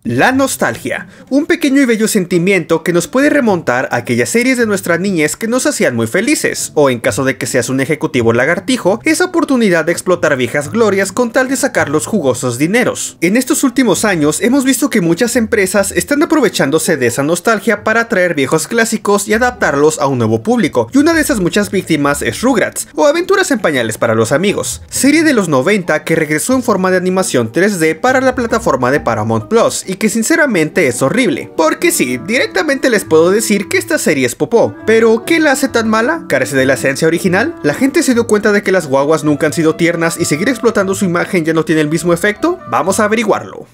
La nostalgia, un pequeño y bello sentimiento que nos puede remontar a aquellas series de nuestra niñez que nos hacían muy felices, o en caso de que seas un ejecutivo lagartijo, esa oportunidad de explotar viejas glorias con tal de sacar los jugosos dineros. En estos últimos años hemos visto que muchas empresas están aprovechándose de esa nostalgia para atraer viejos clásicos y adaptarlos a un nuevo público, y una de esas muchas víctimas es Rugrats, o Aventuras en Pañales para los amigos, serie de los 90 que regresó en forma de animación 3D para la plataforma de Paramount Plus, y que sinceramente es horrible. Porque sí, directamente les puedo decir que esta serie es popó, pero ¿qué la hace tan mala? ¿Carece de la esencia original? ¿La gente se dio cuenta de que las guaguas nunca han sido tiernas y seguir explotando su imagen ya no tiene el mismo efecto? Vamos a averiguarlo.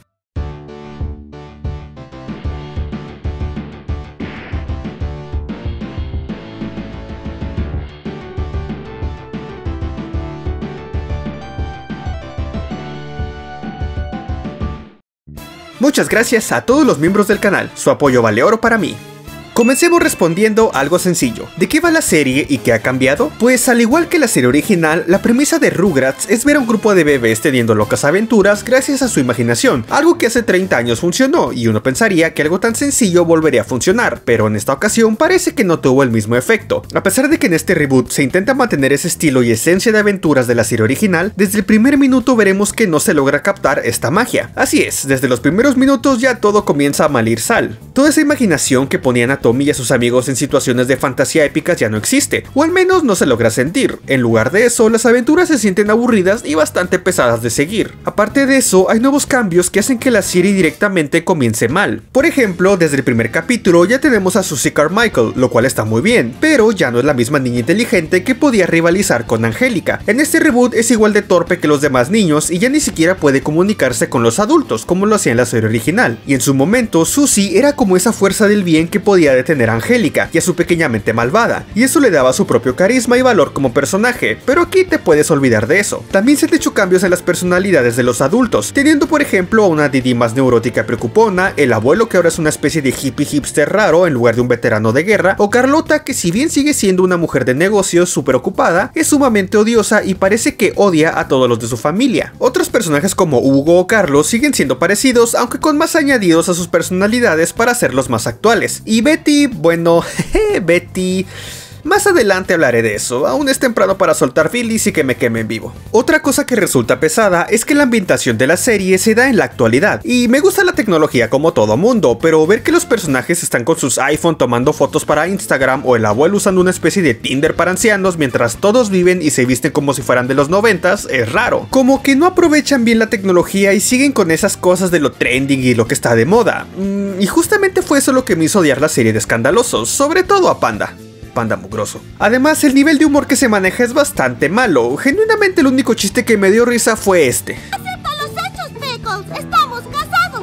Muchas gracias a todos los miembros del canal, su apoyo vale oro para mí. Comencemos respondiendo algo sencillo. ¿De qué va la serie y qué ha cambiado? Pues al igual que la serie original, la premisa de Rugrats es ver a un grupo de bebés teniendo locas aventuras gracias a su imaginación, algo que hace 30 años funcionó, y uno pensaría que algo tan sencillo volvería a funcionar, pero en esta ocasión parece que no tuvo el mismo efecto. A pesar de que en este reboot se intenta mantener ese estilo y esencia de aventuras de la serie original, desde el primer minuto veremos que no se logra captar esta magia. Así es, desde los primeros minutos ya todo comienza a malir sal. Toda esa imaginación que ponían a Tommy y a sus amigos en situaciones de fantasía épicas ya no existe, o al menos no se logra sentir. En lugar de eso, las aventuras se sienten aburridas y bastante pesadas de seguir. Aparte de eso, hay nuevos cambios que hacen que la serie directamente comience mal. Por ejemplo, desde el primer capítulo ya tenemos a Susie Carmichael, lo cual está muy bien, pero ya no es la misma niña inteligente que podía rivalizar con Angélica. En este reboot es igual de torpe que los demás niños y ya ni siquiera puede comunicarse con los adultos como lo hacía en la serie original. Y en su momento, Susie era como esa fuerza del bien que podía detener a Angélica y a su pequeña mente malvada, y eso le daba su propio carisma y valor como personaje, pero aquí te puedes olvidar de eso. También se han hecho cambios en las personalidades de los adultos, teniendo por ejemplo a una Didi más neurótica preocupona, el abuelo que ahora es una especie de hippie hipster raro en lugar de un veterano de guerra, o Carlota que si bien sigue siendo una mujer de negocios súper ocupada, es sumamente odiosa y parece que odia a todos los de su familia. Otros personajes como Hugo o Carlos siguen siendo parecidos, aunque con más añadidos a sus personalidades para hacerlos más actuales. Y Betty, bueno, Betty... Más adelante hablaré de eso, aún es temprano para soltar filis y que me queme en vivo. Otra cosa que resulta pesada es que la ambientación de la serie se da en la actualidad, y me gusta la tecnología como todo mundo, pero ver que los personajes están con sus iPhone tomando fotos para Instagram o el abuelo usando una especie de Tinder para ancianos mientras todos viven y se visten como si fueran de los 90s es raro. Como que no aprovechan bien la tecnología y siguen con esas cosas de lo trending y lo que está de moda. Y justamente fue eso lo que me hizo odiar la serie de Escandalosos, sobre todo a Panda mugroso. Además, el nivel de humor que se maneja es bastante malo. Genuinamente el único chiste que me dio risa fue este. ¡Acepta los hechos, Pickles! ¡Estamos casados!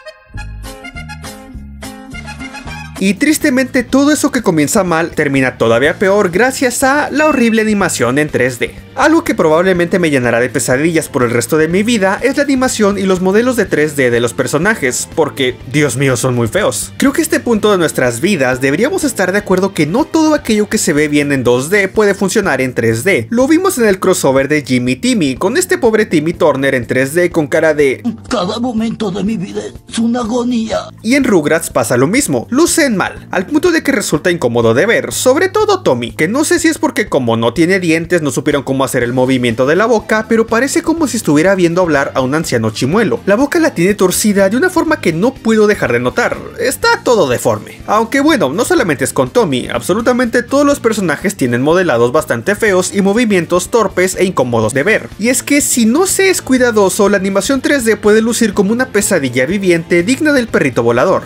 Y tristemente todo eso que comienza mal termina todavía peor gracias a la horrible animación en 3D. Algo que probablemente me llenará de pesadillas por el resto de mi vida es la animación y los modelos de 3D de los personajes, porque, Dios mío, son muy feos. Creo que a este punto de nuestras vidas deberíamos estar de acuerdo que no todo aquello que se ve bien en 2D puede funcionar en 3D. Lo vimos en el crossover de Jimmy Timmy, con este pobre Timmy Turner en 3D con cara de... Cada momento de mi vida es una agonía. Y en Rugrats pasa lo mismo, lucen mal, al punto de que resulta incómodo de ver, sobre todo Tommy, que no sé si es porque como no tiene dientes no supieron cómo hacer el movimiento de la boca, pero parece como si estuviera viendo hablar a un anciano chimuelo. La boca la tiene torcida de una forma que no puedo dejar de notar, está todo deforme. Aunque bueno, no solamente es con Tommy, absolutamente todos los personajes tienen modelados bastante feos y movimientos torpes e incómodos de ver. Y es que si no se es cuidadoso, la animación 3D puede lucir como una pesadilla viviente digna del perrito volador.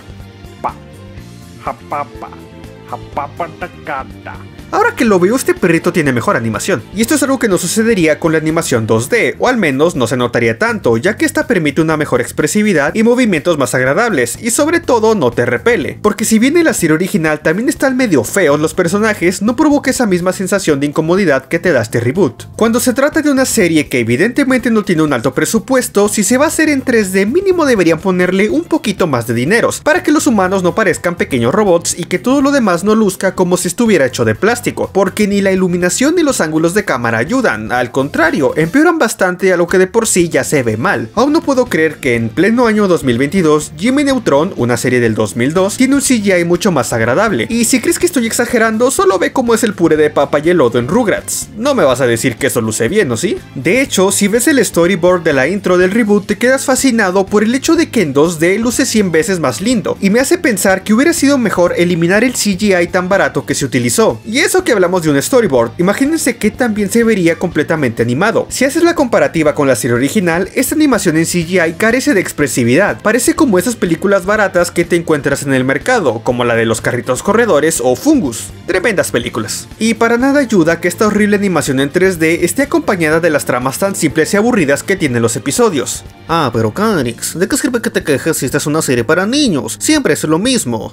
Ahora que lo veo, este perrito tiene mejor animación, y esto es algo que no sucedería con la animación 2D, o al menos no se notaría tanto, ya que esta permite una mejor expresividad y movimientos más agradables, y sobre todo no te repele, porque si bien en la serie original también están medio feos los personajes, no provoca esa misma sensación de incomodidad que te da este reboot. Cuando se trata de una serie que evidentemente no tiene un alto presupuesto, si se va a hacer en 3D mínimo deberían ponerle un poquito más de dineros, para que los humanos no parezcan pequeños robots y que todo lo demás no luzca como si estuviera hecho de plástico. drástico, porque ni la iluminación ni los ángulos de cámara ayudan, al contrario, empeoran bastante a lo que de por sí ya se ve mal. Aún no puedo creer que en pleno año 2022, Jimmy Neutron, una serie del 2002, tiene un CGI mucho más agradable, y si crees que estoy exagerando, solo ve cómo es el puré de papa y el lodo en Rugrats. No me vas a decir que eso luce bien, ¿o sí? De hecho, si ves el storyboard de la intro del reboot, te quedas fascinado por el hecho de que en 2D luce 100 veces más lindo, y me hace pensar que hubiera sido mejor eliminar el CGI tan barato que se utilizó. Y eso que hablamos de un storyboard, imagínense que también se vería completamente animado. Si haces la comparativa con la serie original, esta animación en CGI carece de expresividad, parece como esas películas baratas que te encuentras en el mercado, como la de los carritos corredores o Fungus. Tremendas películas. Y para nada ayuda que esta horrible animación en 3D esté acompañada de las tramas tan simples y aburridas que tienen los episodios. Ah, pero Canix, ¿de qué sirve que te quejes si esta es una serie para niños? Siempre es lo mismo.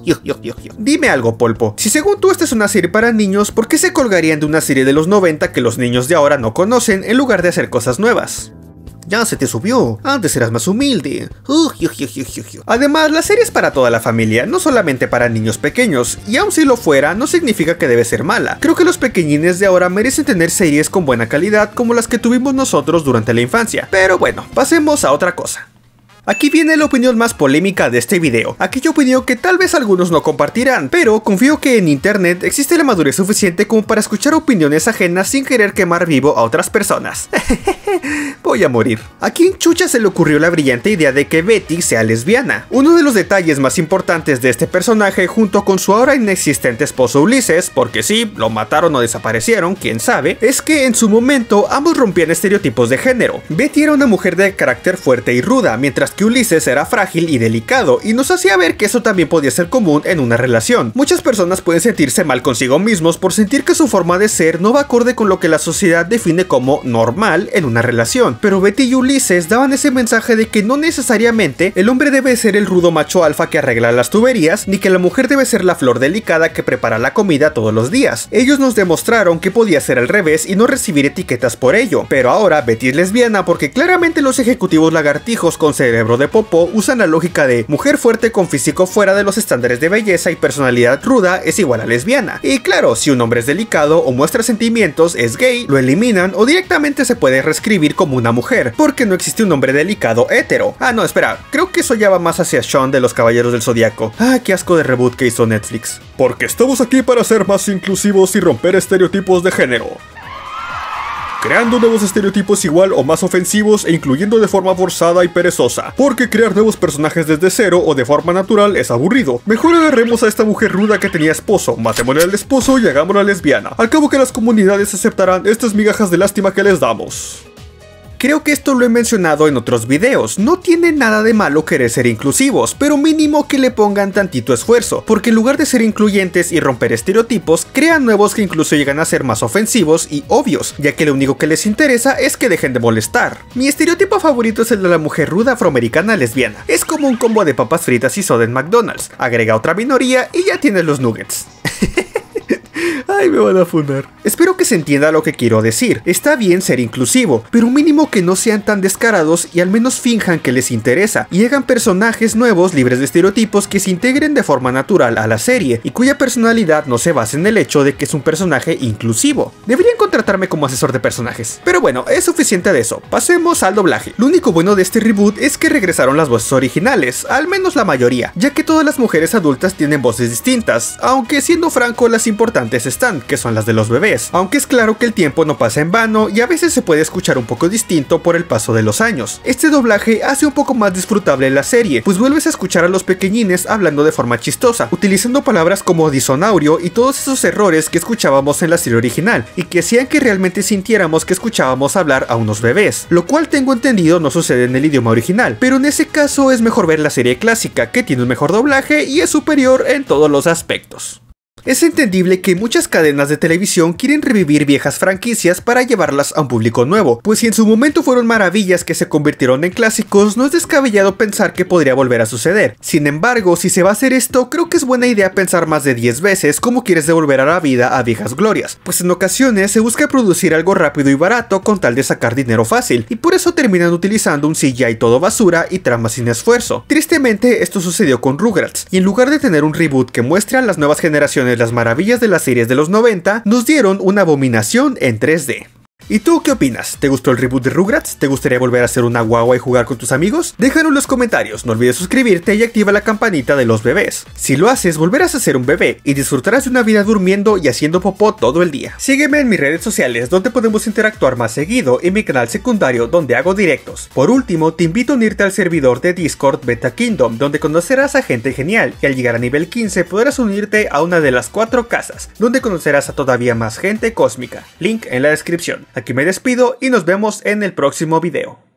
Dime algo, Polpo. Si según tú esta es una serie para niños, ¿por qué se colgarían de una serie de los 90 que los niños de ahora no conocen en lugar de hacer cosas nuevas? Ya se te subió, antes eras más humilde. Además, la serie es para toda la familia, no solamente para niños pequeños, y aun si lo fuera, no significa que debe ser mala. Creo que los pequeñines de ahora merecen tener series con buena calidad como las que tuvimos nosotros durante la infancia. Pero bueno, pasemos a otra cosa. Aquí viene la opinión más polémica de este video, aquella opinión que tal vez algunos no compartirán, pero confío que en internet existe la madurez suficiente como para escuchar opiniones ajenas sin querer quemar vivo a otras personas. Voy a morir. ¿A quién chucha se le ocurrió la brillante idea de que Betty sea lesbiana? Uno de los detalles más importantes de este personaje, junto con su ahora inexistente esposo Ulises, porque sí, lo mataron o desaparecieron, quién sabe, es que en su momento ambos rompían estereotipos de género. Betty era una mujer de carácter fuerte y ruda, mientras que Ulises era frágil y delicado, y nos hacía ver que eso también podía ser común en una relación. Muchas personas pueden sentirse mal consigo mismos por sentir que su forma de ser no va acorde con lo que la sociedad define como normal en una relación, pero Betty y Ulises daban ese mensaje de que no necesariamente el hombre debe ser el rudo macho alfa que arregla las tuberías, ni que la mujer debe ser la flor delicada que prepara la comida todos los días. Ellos nos demostraron que podía ser al revés y no recibir etiquetas por ello, pero ahora Betty es lesbiana porque claramente los ejecutivos lagartijos con cerebro de popó usan la lógica de mujer fuerte con físico fuera de los estándares de belleza y personalidad ruda es igual a lesbiana. Y claro, si un hombre es delicado o muestra sentimientos, es gay, lo eliminan o directamente se puede reescribir como una mujer, porque no existe un hombre delicado hetero. Ah, no, espera, creo que eso ya va más hacia Sean de los Caballeros del Zodiaco. Ah, qué asco de reboot que hizo Netflix. Porque estamos aquí para ser más inclusivos y romper estereotipos de género, creando nuevos estereotipos igual o más ofensivos e incluyendo de forma forzada y perezosa, porque crear nuevos personajes desde cero o de forma natural es aburrido. Mejor agarremos a esta mujer ruda que tenía esposo, matémosle al esposo y hagámosla lesbiana. Al cabo que las comunidades aceptarán estas migajas de lástima que les damos. Creo que esto lo he mencionado en otros videos, no tiene nada de malo querer ser inclusivos, pero mínimo que le pongan tantito esfuerzo, porque en lugar de ser incluyentes y romper estereotipos, crean nuevos que incluso llegan a ser más ofensivos y obvios, ya que lo único que les interesa es que dejen de molestar. Mi estereotipo favorito es el de la mujer ruda afroamericana lesbiana, es como un combo de papas fritas y soda en McDonald's, agrega otra minoría y ya tienes los nuggets. Ay, me van a funar. Espero que se entienda lo que quiero decir. Está bien ser inclusivo, pero mínimo que no sean tan descarados y al menos finjan que les interesa, y hagan personajes nuevos libres de estereotipos que se integren de forma natural a la serie, y cuya personalidad no se base en el hecho de que es un personaje inclusivo. Deberían contratarme como asesor de personajes. Pero bueno, es suficiente de eso. Pasemos al doblaje. Lo único bueno de este reboot es que regresaron las voces originales, al menos la mayoría, ya que todas las mujeres adultas tienen voces distintas, aunque siendo franco las importantes están, que son las de los bebés, aunque es claro que el tiempo no pasa en vano y a veces se puede escuchar un poco distinto por el paso de los años. Este doblaje hace un poco más disfrutable la serie, pues vuelves a escuchar a los pequeñines hablando de forma chistosa, utilizando palabras como disonaurio y todos esos errores que escuchábamos en la serie original, y que hacían que realmente sintiéramos que escuchábamos hablar a unos bebés, lo cual tengo entendido no sucede en el idioma original, pero en ese caso es mejor ver la serie clásica, que tiene un mejor doblaje y es superior en todos los aspectos. Es entendible que muchas cadenas de televisión quieren revivir viejas franquicias para llevarlas a un público nuevo, pues si en su momento fueron maravillas que se convirtieron en clásicos, no es descabellado pensar que podría volver a suceder. Sin embargo, si se va a hacer esto, creo que es buena idea pensar más de 10 veces cómo quieres devolver a la vida a viejas glorias, pues en ocasiones se busca producir algo rápido y barato con tal de sacar dinero fácil, y por eso terminan utilizando un CGI todo basura y tramas sin esfuerzo. Tristemente, esto sucedió con Rugrats, y en lugar de tener un reboot que muestre a las nuevas generaciones quienes las maravillas de las series de los 90 nos dieron una abominación en 3D. ¿Y tú qué opinas? ¿Te gustó el reboot de Rugrats? ¿Te gustaría volver a ser una guagua y jugar con tus amigos? Déjalo en los comentarios, no olvides suscribirte y activa la campanita de los bebés. Si lo haces, volverás a ser un bebé y disfrutarás de una vida durmiendo y haciendo popó todo el día. Sígueme en mis redes sociales donde podemos interactuar más seguido y mi canal secundario donde hago directos. Por último, te invito a unirte al servidor de Discord Beta Kingdom donde conocerás a gente genial y al llegar a nivel 15 podrás unirte a una de las 4 casas donde conocerás a todavía más gente cósmica. Link en la descripción. Aquí me despido y nos vemos en el próximo video.